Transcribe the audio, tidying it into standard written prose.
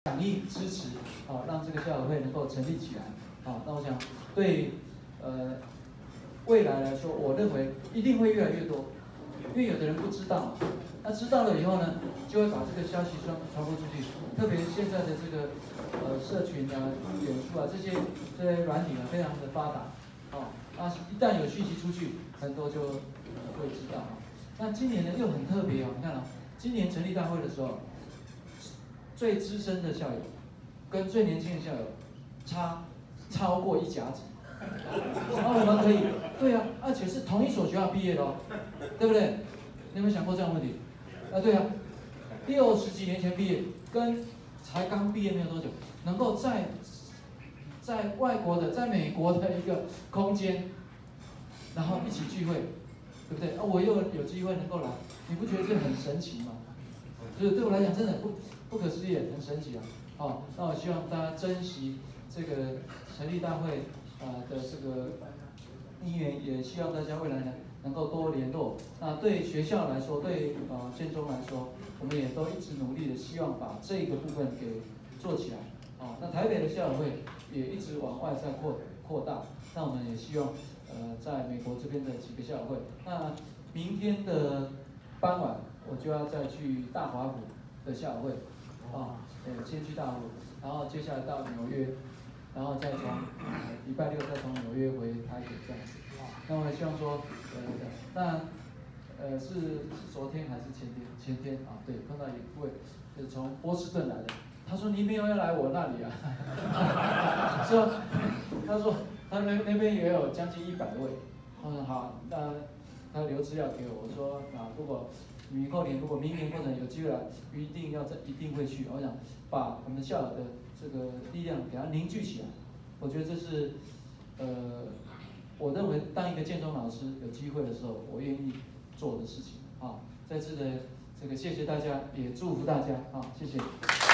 响应支持，让这个校友会能够成立起来。那我想对未来来说，我认为一定会越来越多，因为有的人不知道，那知道了以后呢，就会把这个消息传播出去。特别现在的这个社群啊、脸书啊这些软体啊非常的发达，一旦有讯息出去，很多就会知道。那今年呢又很特别你看今年成立大会的时候，最资深的校友跟最年轻的校友超过1甲子。我们可以，对啊，而且是同一所学校毕业的对不对？你有没有想过这样的问题？对啊，60几年前毕业，跟才刚毕业没有多久，能够在外国的，在美国的一个空间，然后一起聚会，对不对？我又有机会能够来，你不觉得这很神奇吗？就是对我来讲，真的不可思议，很神奇啊！那我希望大家珍惜这个成立大会的这个因缘，也希望大家未来呢能够多联络。那对学校来说，对建中来说，我们也都一直努力的希望把这个部分给做起来。那台北的校友会也一直往外在扩大。那我们也希望在美国这边的几个校友会，那明天的傍晚我就要再去大华府的校友会，先去大华府，然后接下来到纽约，然后再从礼拜六再从纽约回台北这样子。那我也希望说，那是昨天还是前天对，碰到一位是从波士顿来的，他说你没有要来我那里啊，他说他那边也有将近100位，我说好，那他留资料给我，我说如果以后如果明年或者有机会来，一定会去。我想把我们校友的这个力量给它凝聚起来，我觉得这是我认为当一个建中老师有机会的时候，我愿意做的事情再次的这个谢谢大家，也祝福大家谢谢。